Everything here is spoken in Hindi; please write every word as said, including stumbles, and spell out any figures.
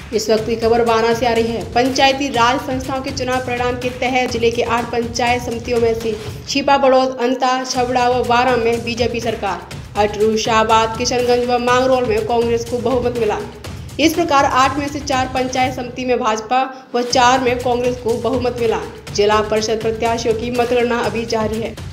इस वक्त की खबर बाना से आ रही है। पंचायती राज संस्थाओं के चुनाव परिणाम के तहत जिले के आठ पंचायत समितियों में से छिपा, बड़ौद, अंता, छबड़ा व बारा में बीजेपी सरकार, अटरू, शाहबाद, किशनगंज व मांगरोल में कांग्रेस को बहुमत मिला। इस प्रकार आठ में से चार पंचायत समिति में भाजपा व चार में कांग्रेस को बहुमत मिला। जिला परिषद प्रत्याशियों की मतगणना अभी जारी है।